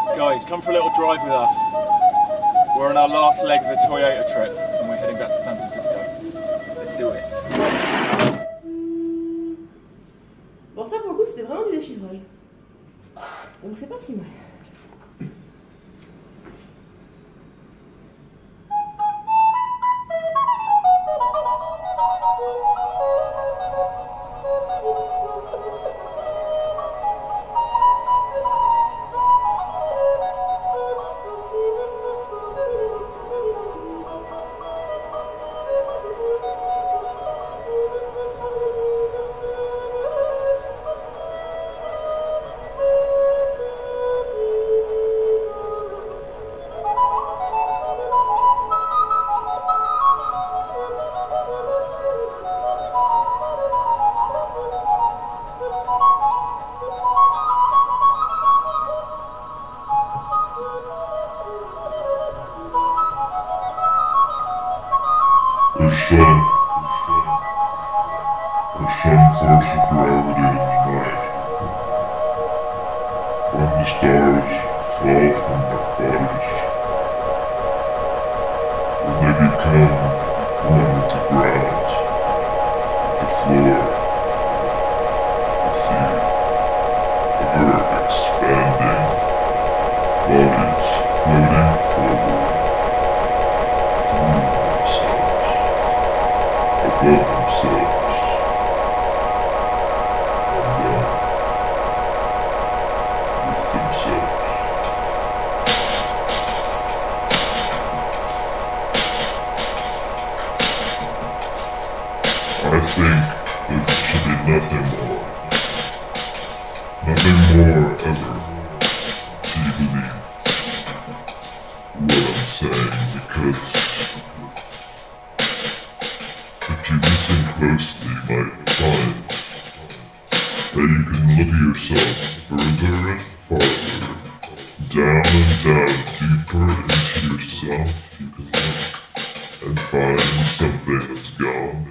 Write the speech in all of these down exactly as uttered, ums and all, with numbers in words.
Guys, come for a little drive with us. We're on our last leg of the Toyota trip and we're heading back to San Francisco. Let's do it. Bon, ça pour le coup, c'était vraiment du déchiffrage. Donc c'est pas si mal. There's some, there's some force of gravity in the night. When the stars fall from their bodies, when they become one with the ground, the floor, the sea, ever expanding, bodies floating forward through themselves. Above themselves, and then with themselves. I think there should be nothing more, nothing more ever to believe what I'm saying, because if you listen closely, you might find that you can look at yourself further and farther, down and down, deeper into yourself. You can look and find something that's gone,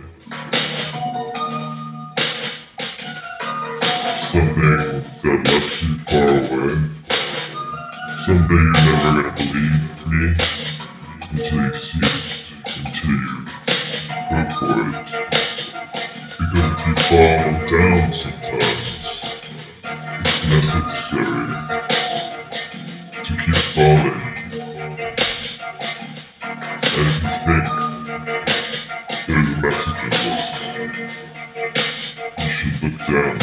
something that left you far away. Someday you're never gonna believe me until you see it, until you go for it. Because if you fall down sometimes, it's necessary to keep falling. And if you think there's a message in this, you should look down.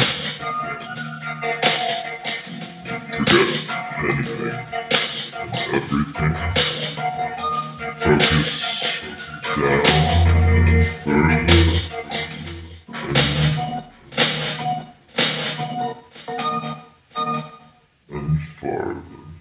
Forget anything and everything. Focus down further and, and farther.